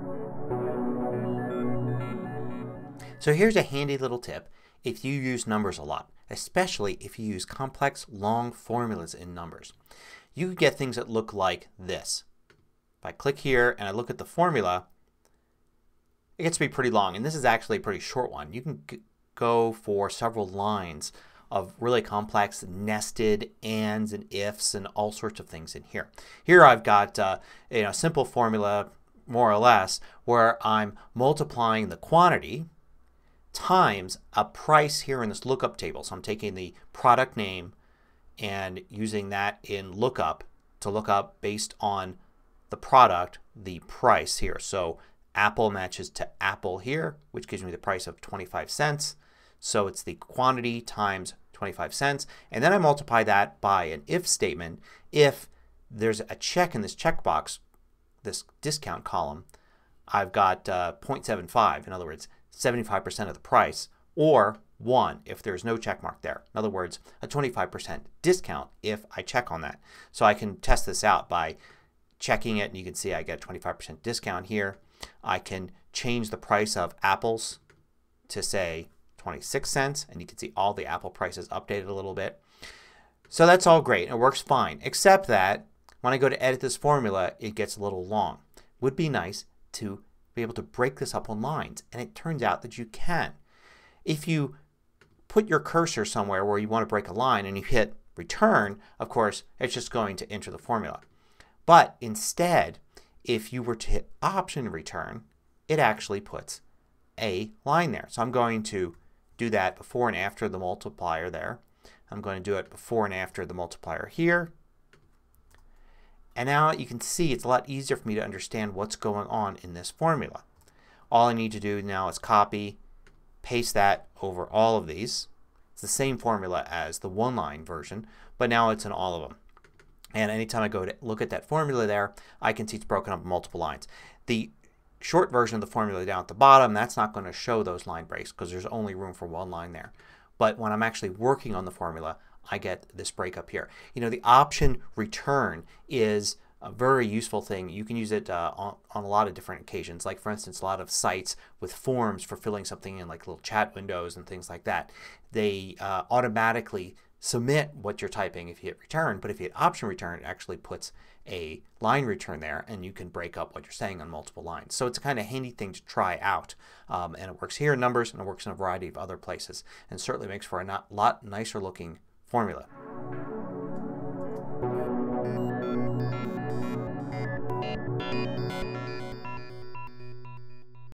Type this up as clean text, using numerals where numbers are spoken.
So here's a handy little tip if you use numbers a lot, especially if you use complex long formulas in numbers. You can get things that look like this. If I click here and I look at the formula, it gets to be pretty long, and this is actually a pretty short one. You can go for several lines of really complex nested ands and ifs and all sorts of things in here. Here I've got a simple formula more or less where I'm multiplying the quantity times a price here in this lookup table. So I'm taking the product name and using that in lookup to look up based on the product the price here. So Apple matches to Apple here, which gives me the price of 25 cents. So it's the quantity times 25 cents. And then I multiply that by an if statement. If there's a check in this checkbox, this discount column, I've got 0.75. In other words, 75% of the price, or 1 if there's no check mark there. In other words, a 25% discount if I check on that. So I can test this out by checking it, and you can see I get a 25% discount here. I can change the price of apples to say 26 cents, and you can see all the Apple prices updated a little bit. So that's all great and it works fine, except that when I go to edit this formula it gets a little long. It would be nice to be able to break this up on lines, and it turns out that you can. If you put your cursor somewhere where you want to break a line and you hit return, of course it's just going to enter the formula. But instead, if you were to hit option return, it actually puts a line there. So I'm going to do that before and after the multiplier there. I'm going to do it before and after the multiplier here. And now you can see it's a lot easier for me to understand what's going on in this formula. All I need to do now is copy, paste that over all of these. It's the same formula as the one-line version, but now it's in all of them. And anytime I go to look at that formula there, I can see it's broken up in multiple lines. The short version of the formula down at the bottom, that's not going to show those line breaks because there's only room for one line there. But when I'm actually working on the formula, I get this breakup here. You know, the option return is a very useful thing. You can use it on a lot of different occasions. Like for instance, a lot of sites with forms for filling something in, like little chat windows and things like that. They automatically submit what you're typing if you hit return, but if you hit option return it actually puts a line return there and you can break up what you're saying on multiple lines. So it's a kind of handy thing to try out. And it works here in numbers and it works in a variety of other places and certainly makes for a lot nicer looking formula.